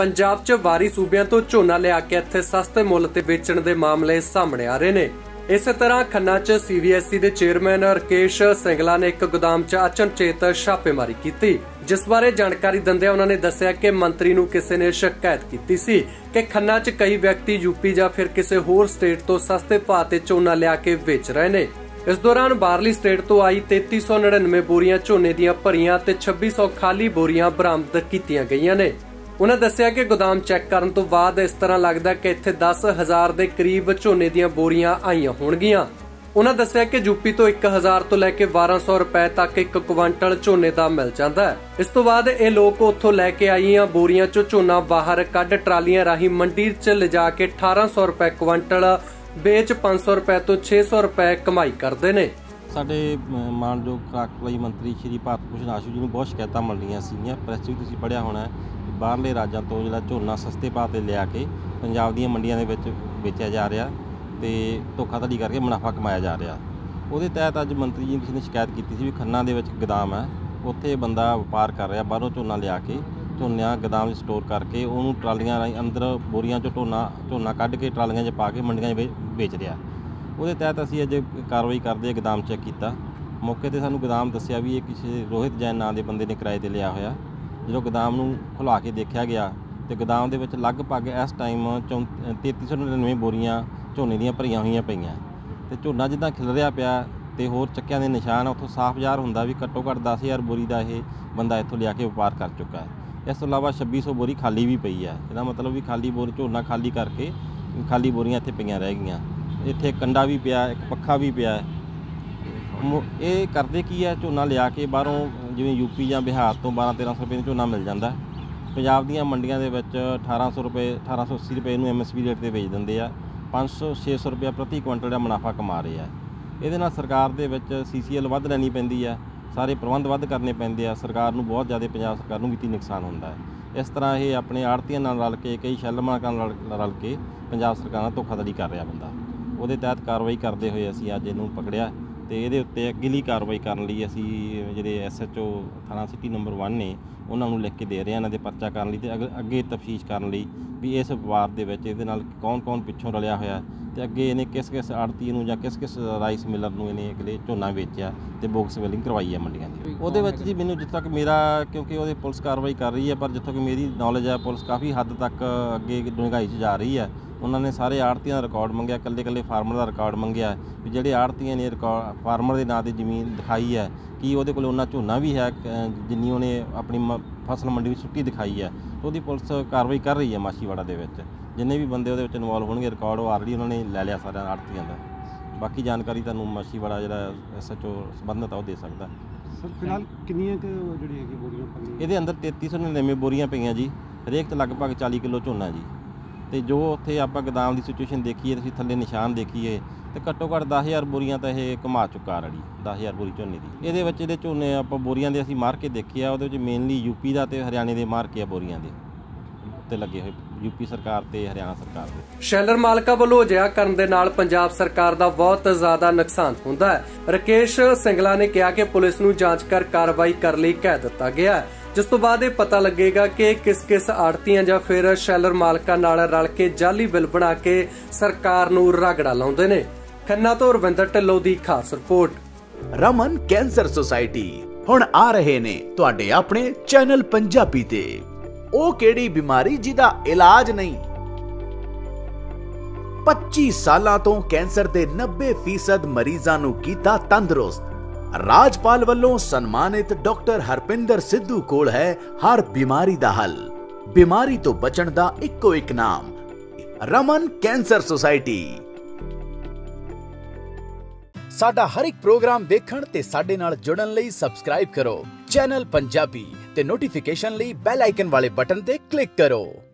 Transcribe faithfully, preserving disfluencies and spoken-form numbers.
पंजाब च बाहरी सूबिਆਂ ਤੋਂ ਝੋਨਾ ਲਿਆ ਕੇ ਇੱਥੇ ਸਸਤੇ ਮੁੱਲ ਤੇ ਵੇਚਣ ਦੇ ਮਾਮਲੇ ਸਾਹਮਣੇ ਆ ਰਹੇ ਨੇ। इस तरह खन्ना च सी बी एस ई के चेयरमैन राकेश सिंगला ने एक गोदाम च अचनचेत छापेमारी की, जिस बारे जानकारी दिंदे उन्होंने दस्सिया कि मंत्री नूं किसी ने शिकायत की सी कि खन्ना च कई व्यक्ति यूपी या फिर किसी होर स्टेट तो सस्ते भाव ते झोना लिया के बेच रहे ने। इस दौरान बाहरली स्टेट तो आई तेती सौ नड़िनवे बोरियां झोने दियां भरियां ते छब्बी सौ खाली बोरियां बरामद कीतियां गईयां ने। उन्हें दस्सिया कि गोदाम चैक करन तो बाद इस तरह लगदा कि इत्थे दस हजार के करीब झोने दियां बोरियां आईयां होणगीਆਂ। उन्हें दस्सिया कि यूपी तो एक हजार तो लैके बारह सौ रुपए तक एक क्विंटल झोने का मिल जाता है। इस तो बाद ये लोग उत्थों लैके आईयां बोरियां चो झोना बाहर कढ़ ट्रालियां राही मंडी च लिजा के अठारह सौ रुपए क्विंटल बेच पांच सौ रुपए तो छे सौ रुपए कमाई करते हैं। ਸਾਡੇ ਮਾਨਯੋਗ ਖੁਰਾਕ ਸਪਲਾਈ ਮੰਤਰੀ ਸ਼੍ਰੀ ਭਾਰਤ ਭੂਸ਼ਣ ਆਸ਼ੂ ਜੀ ਨੂੰ ਬਹੁਤ ਸ਼ਿਕਾਇਤਾਂ ਮਿਲ ਰਹੀਆਂ ਸੀਗੀਆਂ। ਪ੍ਰੈਸ ਵੀ ਤੁਸੀਂ ਪੜ੍ਹਿਆ ਹੋਣਾ ਹੈ, ਬਾਹਰਲੇ ਰਾਜਾਂ ਤੋਂ ਜਿਹੜਾ ਝੋਨਾ ਸਸਤੇ ਭਾਅ 'ਤੇ ਲਿਆ ਕੇ ਪੰਜਾਬ ਦੀਆਂ ਮੰਡੀਆਂ ਦੇ ਵਿੱਚ ਵੇਚਿਆ ਜਾ ਰਿਹਾ ਤੇ ਧੋਖਾਧੜੀ ਕਰਕੇ ਮੁਨਾਫਾ ਕਮਾਇਆ ਜਾ ਰਿਹਾ। ਉਹਦੇ ਤਹਿਤ ਅੱਜ ਮੰਤਰੀ ਜੀ ਨੇ ਕਿਸੇ ਨੇ ਸ਼ਿਕਾਇਤ ਕੀਤੀ ਸੀ ਵੀ ਖੰਨਾ ਦੇ ਵਿੱਚ ਗੋਦਾਮ ਹੈ, ਉੱਥੇ ਬੰਦਾ ਵਪਾਰ ਕਰ ਰਿਹਾ, ਬਾਹਰੋਂ ਝੋਨਾ ਲਿਆ ਕੇ ਝੋਨਾ ਗੋਦਾਮ 'ਚ ਸਟੋਰ ਕਰਕੇ ਉਹਨੂੰ ਟਰਾਲੀਆਂ ਰਾਹੀਂ ਅੰਦਰ ਬੋਰੀਆਂ 'ਚੋਂ ਝੋਨਾ ਝੋਨਾ ਕੱਢ ਕੇ ਟਰਾਲੀਆਂ 'ਚ ਪਾ ਕੇ ਮੰਡੀਆਂ 'ਚ ਵੇਚ ਰਿਹਾ। ਉਹਦੇ ਤਹਿਤ ਅਸੀਂ ਅੱਜ ਕਾਰਵਾਈ ਕਰਦੇ ਗੋਦਾਮ ਚੈੱਕ ਕੀਤਾ। ਮੌਕੇ 'ਤੇ ਸਾਨੂੰ ਗੋਦਾਮ ਦੱਸਿਆ ਵੀ ਇਹ ਕਿਸੇ ਰੋਹਿਤ ਜੈਨ ਨਾਂ ਦੇ ਬੰਦੇ ਨੇ ਕਿਰਾਏ 'ਤੇ ਲਿਆ ਹੋਇਆ। ਜਦੋਂ ਗੋਦਾਮ ਨੂੰ ਖੁਲਾ ਕੇ ਦੇਖਿਆ ਗਿਆ ਤੇ ਗੋਦਾਮ ਦੇ ਵਿੱਚ ਲਗਭਗ ਇਸ ਟਾਈਮ ਚੌਂ ਤੇਤੀ ਸੌ ਨੜਿਨਵੇਂ ਬੋਰੀਆਂ ਝੋਨੇ ਦੀਆਂ ਭਰੀਆਂ ਹੋਈਆਂ ਪਈਆਂ ਤੇ ਝੋਨਾ ਜਿੱਦਾਂ ਖਿਲਰਿਆ ਪਿਆ ਤੇ ਹੋਰ ਚੱਕਿਆਂ ਦੇ ਨਿਸ਼ਾਨ ਉੱਥੋਂ ਸਾਫ਼ ਜ਼ਾਹਰ ਹੁੰਦਾ ਵੀ ਘੱਟੋ ਘੱਟ ਦਸ ਹਜ਼ਾਰ ਬੋਰੀ ਦਾ ਇਹ ਬੰਦਾ ਇੱਥੋਂ ਲਿਆ ਕੇ ਵਪਾਰ ਕਰ ਚੁੱਕਾ ਹੈ। ਇਸ ਤੋਂ ਇਲਾਵਾ ਛੱਬੀ ਸੌ ਬੋਰੀ ਖਾਲੀ ਵੀ ਪਈ ਹੈ। ਇਹਦਾ ਮਤਲਬ ਵੀ ਖਾਲੀ ਬੋਰ ਝੋਨਾ ਖਾਲੀ ਕਰਕੇ ਖਾਲੀ ਬੋਰੀਆਂ ਇੱਥੇ ਪਈਆਂ ਰਹਿ ਗਈਆਂ। ਇੱਥੇ ਕੰਡਾ ਵੀ ਪਿਆ, ਇੱਕ ਪੱਖਾ ਵੀ ਪਿਆ। ਇਹ ਕਰਦੇ ਕੀ ਹੈ, ਝੋਨਾ ਲਿਆ ਕੇ ਬਾਹਰੋਂ ਜਿਵੇਂ ਯੂਪੀ ਜਾਂ ਬਿਹਾਰ ਤੋਂ ਬਾਰਾਂ ਤੇਰਾਂ ਸੌ ਰੁਪਏ ਦਾ ਝੋਨਾ ਮਿਲ ਜਾਂਦਾ। ਪੰਜਾਬ ਦੀਆਂ ਮੰਡੀਆਂ ਦੇ ਵਿੱਚ ਅਠਾਰਾਂ ਸੌ ਰੁਪਏ ਅਠਾਰਾਂ ਸੌ ਅੱਸੀ ਰੁਪਏ ਨੂੰ ਐਮ ਐਸ ਪੀ ਰੇਟ 'ਤੇ ਵੇਚ ਦਿੰਦੇ ਆ। ਪੰਜ ਸੌ ਛੇ ਸੌ ਰੁਪਇਆ ਪ੍ਰਤੀ ਕੁਇੰਟਲ ਦਾ ਮੁਨਾਫਾ ਕਮਾ ਰਹੇ ਆ। ਇਹਦੇ ਨਾਲ ਸਰਕਾਰ ਦੇ ਵਿੱਚ ਸੀ ਸੀ ਐਲ ਵੱਧ ਲੈਣੀ ਪੈਂਦੀ ਆ, ਸਾਰੇ ਪ੍ਰਬੰਧ ਵੱਧ ਕਰਨੇ ਪੈਂਦੇ ਆ। ਸਰਕਾਰ ਨੂੰ ਬਹੁਤ ਜ਼ਿਆਦਾ ਪੰਜਾਬ ਸਰਕਾਰ ਨੂੰ ਵਿੱਤੀ ਨੁਕਸਾਨ ਹੁੰਦਾ ਹੈ। ਇਸ ਤਰ੍ਹਾਂ ਇਹ ਆਪਣੇ ਆੜ੍ਹਤੀਆਂ ਨਾਲ ਰਲ ਕੇ ਕਈ ਸ਼ੈੱਲ ਮਾਲਕਾਂ ਨਾਲ ਰਲ ਕੇ ਪੰਜਾਬ ਸਰਕਾਰ ਨਾਲ ਧੋਖਾਧੜੀ ਕਰ ਰਿਹਾ ਬੰਦਾ। ਉਹਦੇ ਤਹਿਤ ਕਾਰਵਾਈ ਕਰਦੇ ਹੋਏ ਅਸੀਂ ਅੱਜ ਇਹਨੂੰ ਪਕੜਿਆ ਤੇ ਇਹਦੇ ਉੱਤੇ ਅਗਲੀ ਕਾਰਵਾਈ ਕਰਨ ਲਈ ਅਸੀਂ ਜਿਹੜੇ ਐਸ ਐਚ ਓ ਥਾਣਾ ਸਿਟੀ ਨੰਬਰ ਵਨ ਨੇ ਉਹਨਾਂ ਨੂੰ ਲਿਖ ਕੇ ਦੇ ਰਹੇ ਹਾਂ ਇਹਨਾਂ ਦੇ ਪਰਚਾ ਕਰਨ ਲਈ ਤੇ ਅੱਗੇ ਤਫਤੀਸ਼ ਕਰਨ ਲਈ ਵੀ ਇਸ ਵਾਰ ਦੇ ਵਿੱਚ ਇਹਦੇ ਨਾਲ ਕੌਣ ਕੌਣ ਪਿੱਛੋਂ ਰਲਿਆ ਹੋਇਆ ਤੇ ਅੱਗੇ ਇਹਨੇ ਕਿਸ ਕਿਸ ਆੜ੍ਹਤੀ ਨੂੰ ਜਾਂ ਕਿਸ ਕਿਸ ਰਾਈਸ ਮਿਲਰ ਨੂੰ ਇਹਨੇ ਅਗਲੇ ਝੋਨਾ ਵੇਚਿਆ ਤੇ ਬੋਕਸ ਵੈਲਿੰਗ ਕਰਵਾਈ ਹੈ ਮੰਡੀਆਂ ਦੀ। ਉਹਦੇ ਵਿੱਚ ਜੀ ਮੈਨੂੰ ਜਿੱਥੇ ਤੱਕ ਮੇਰਾ, ਕਿਉਂਕਿ ਉਹਦੇ ਪੁਲਿਸ ਕਾਰਵਾਈ ਕਰ ਰਹੀ ਹੈ, ਪਰ ਜਿੱਥੋਂ ਕਿ ਮੇਰੀ ਨੌਲੇਜ ਹੈ ਪੁਲਿਸ ਕਾਫੀ ਹੱਦ ਤੱਕ ਅੱਗੇ ਡੂੰਘਾਈ 'ਚ ਜਾ ਰਹੀ ਹੈ। ਉਹਨਾਂ ਨੇ ਸਾਰੇ ਆੜ੍ਹਤੀਆਂ ਦਾ ਰਿਕਾਰਡ ਮੰਗਿਆ, ਇਕੱਲੇ ਇਕੱਲੇ ਫਾਰਮਰ ਦਾ ਰਿਕਾਰਡ ਮੰਗਿਆ ਵੀ ਜਿਹੜੇ ਆੜ੍ਹਤੀਆਂ ਨੇ ਰਿਕਾਰਡ ਫਾਰਮਰ ਦੇ ਨਾਂ 'ਤੇ ਜ਼ਮੀਨ ਦਿਖਾਈ ਹੈ ਕੀ ਉਹਦੇ ਕੋਲ ਉਹਨਾਂ ਝੋਨਾ ਵੀ ਹੈ ਜਿੰਨੀ ਉਹਨੇ ਆਪਣੀ ਮ ਫਸਲ ਮੰਡੀ ਵਿੱਚ ਸੁੱਟੀ ਦਿਖਾਈ ਹੈ। ਉਹਦੀ ਪੁਲਿਸ ਕਾਰਵਾਈ ਕਰ ਰਹੀ ਹੈ ਮਾਛੀਵਾੜਾ ਦੇ ਵਿੱਚ। ਜਿੰਨੇ ਵੀ ਬੰਦੇ ਉਹਦੇ ਵਿੱਚ ਇਨਵੋਲਵ ਹੋਣਗੇ ਰਿਕਾਰਡ ਉਹ ਆਲਰੇਡੀ ਉਹਨਾਂ ਨੇ ਲੈ ਲਿਆ ਸਾਰਿਆਂ ਆੜ੍ਹਤੀਆਂ ਦਾ। ਬਾਕੀ ਜਾਣਕਾਰੀ ਤੁਹਾਨੂੰ ਮਾਛੀਵਾੜਾ ਜਿਹੜਾ ਐਸ ਐਚ ਓ ਸੰਬੰਧਿਤ ਆ ਉਹ ਦੇ ਸਕਦਾ। ਸਰ ਫਿਲਹਾਲ ਕਿੰਨੀਆਂ ਕੁ ਜਿਹੜੀਆਂ ਹੈਗੀ ਬੋਰੀਆਂ ਪਈਆਂ? ਇਹਦੇ ਅੰਦਰ ਤੇਤੀ ਸੌ ਨੜਿਨਵੇਂ ਬੋਰੀਆਂ ਪਈਆਂ ਜੀ, ਹਰੇਕ 'ਚ ਲਗਭਗ ਚਾਲੀ ਕਿਲੋ ਝੋਨਾ ਜੀ। ਤੇ ਜੋ ਉੱਥੇ ਆਪਾਂ ਗੋਦਾਮ ਦੀ ਸਿਚੁਏਸ਼ਨ ਦੇਖੀਏ, ਤੁਸੀਂ ਥੱਲੇ ਨਿਸ਼ਾਨ ਦੇਖੀਏ ਤੇ ਘੱਟੋ ਘੱਟ ਦਸ ਹਜ਼ਾਰ ਬੋਰੀਆਂ ਤਾਂ ਇਹ ਘੁਮਾ ਚੁੱਕਾ ਆਲਰੇਡੀ, ਦਸ ਹਜ਼ਾਰ ਬੋਰੀ ਝੋਨੇ ਦੀ। ਇਹਦੇ ਵਿੱਚ ਇਹਦੇ ਝੋਨੇ ਆਪਾਂ ਬੋਰੀਆਂ ਦੇ ਅਸੀਂ ਮਾਰ ਕੇ ਦੇਖੇ ਆ, ਉਹਦੇ ਵਿੱਚ ਮੇਨਲੀ ਯੂਪੀ ਦਾ ਤੇ ਹਰਿਆਣੇ ਦੇ ਮਾਰ ਕੇ ਆ ਬੋਰੀਆਂ ਦੇ ਉੱਤੇ ਲੱਗੇ ਹੋਏ, ਯੂਪੀ ਸਰਕਾਰ ਤੇ ਹਰਿਆਣਾ ਸਰਕਾਰ ਦੇ। ਸ਼ੈਲਰ ਮਾਲਕਾਂ ਵੱਲੋਂ ਅਜਿਹਾ ਕਰਨ ਦੇ ਨਾਲ ਪੰਜਾਬ ਸਰਕਾਰ ਦਾ ਬਹੁਤ ਜ਼ਿਆਦਾ ਨੁਕਸਾਨ ਹੁੰਦਾ ਹੈ। ਰਾਕੇਸ਼ ਸਿੰਗਲਾ ਨੇ ਕਿਹਾ ਕਿ ਪੁਲਿਸ ਨੂੰ ਜਾਂਚ ਕਰ ਕਾਰਵਾਈ ਕਰਨ ਲਈ ਕਹਿ ਦਿੱਤਾ ਗਿਆ ਹੈ, ਜਿਸ ਤੋਂ ਬਾਅਦ ਇਹ ਪਤਾ ਲੱਗੇਗਾ ਕਿ ਕਿਸ ਕਿਸ ਆੜ੍ਹਤੀਆਂ ਜਾਂ ਫਿਰ ਸ਼ੈਲਰ ਮਾਲਕਾਂ ਨਾਲ ਰਲ ਕੇ ਜਾਲੀ ਬਿੱਲ ਬਣਾ ਕੇ ਸਰਕਾਰ ਨੂੰ ਰਗੜਾ ਲਾਉਂਦੇ ਨੇ। ਖੰਨਾ ਤੋਂ ਰਵਿੰਦਰ ਢਿੱਲੋਂ ਦੀ ਖਾਸ ਰਿਪੋਰਟ। ਰਮਨ ਕੈਂਸਰ ਸੁਸਾਇਟੀ ਹੁਣ ਆ ਰਹੇ ਨੇ ਤੁਹਾਡੇ ਆਪਣੇ ਚੈਨਲ ਪੰਜਾਬੀ ਤੇ। ਉਹ ਕਿਹੜੀ ਬਿਮਾਰੀ ਜਿਹਦਾ ਇਲਾਜ ਨਹੀਂ। ਪੱਚੀ ਸਾਲਾਂ ਤੋਂ ਕੈਂਸਰ ਦੇ ਨੱਬੇ ਫੀਸਦ ਮਰੀਜ਼ਾਂ ਨੂੰ ਕੀਤਾ ਤੰਦਰੁਸਤ। ਰਾਜਪਾਲ ਵੱਲੋਂ ਸਨਮਾਨਿਤ ਡਾਕਟਰ ਹਰਪਿੰਦਰ ਸਿੱਧੂ ਕੋਲ ਹੈ ਹਰ ਬਿਮਾਰੀ ਦਾ ਹੱਲ। ਬਿਮਾਰੀ ਤੋਂ ਬਚਣ ਦਾ ਇੱਕੋ ਇੱਕ ਨਾਮ, ਰਮਨ ਕੈਂਸਰ ਸੁਸਾਇਟੀ। ਸਾਡਾ ਹਰ ਇੱਕ ਪ੍ਰੋਗਰਾਮ ਦੇਖਣ ਤੇ ਸਾਡੇ ਨਾਲ ਜੁੜਨ ਲਈ ਸਬਸਕ੍ਰਾਈਬ ਕਰੋ ਚੈਨਲ ਪੰਜਾਬੀ ਤੇ ਨੋਟੀਫਿਕੇਸ਼ਨ ਲਈ ਬੈਲ ਆਈਕਨ ਵਾਲੇ ਬਟਨ ਤੇ ਕਲਿੱਕ ਕਰੋ।